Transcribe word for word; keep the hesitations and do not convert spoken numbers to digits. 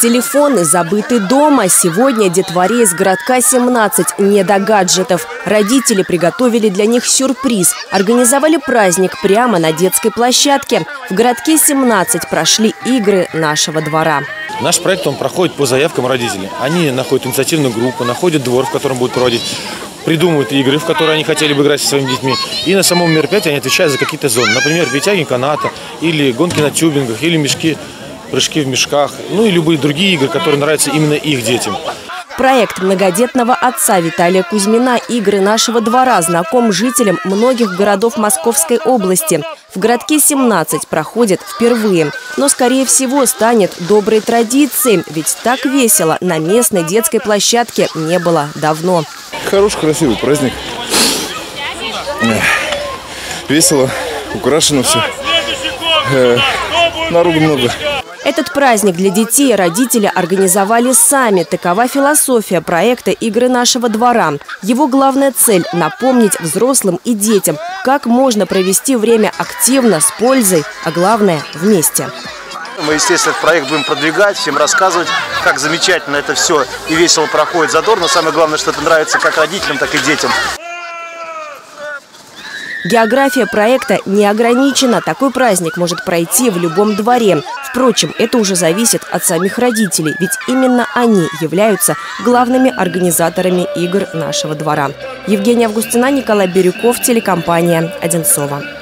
Телефоны забыты дома. Сегодня детворе из городка семнадцать не до гаджетов. Родители приготовили для них сюрприз. Организовали праздник прямо на детской площадке. В городке семнадцать прошли игры нашего двора. Наш проект он проходит по заявкам родителей. Они находят инициативную группу, находят двор, в котором будут проводить, придумывают игры, в которые они хотели бы играть со своими детьми. И на самом мероприятии они отвечают за какие-то зоны. Например, перетягивание каната, или гонки на тюбингах, или мешки, прыжки в мешках. Ну и любые другие игры, которые нравятся именно их детям. Проект многодетного отца Виталия Кузьмина «Игры нашего двора» знаком жителям многих городов Московской области. В городке семнадцать проходит впервые. Но, скорее всего, станет доброй традицией. Ведь так весело на местной детской площадке не было давно. Хороший, красивый праздник. Весело, украшено все. Народу много. Этот праздник для детей родители организовали сами. Такова философия проекта «Игры нашего двора». Его главная цель – напомнить взрослым и детям, как можно провести время активно, с пользой, а главное – вместе. Мы, естественно, этот проект будем продвигать, всем рассказывать, как замечательно это все и весело проходит, задорно. Самое главное, что это нравится как родителям, так и детям. География проекта не ограничена. Такой праздник может пройти в любом дворе. Впрочем, это уже зависит от самих родителей, ведь именно они являются главными организаторами игр нашего двора. Евгения Августина, Николай Бирюков, телекомпания «Одинцово».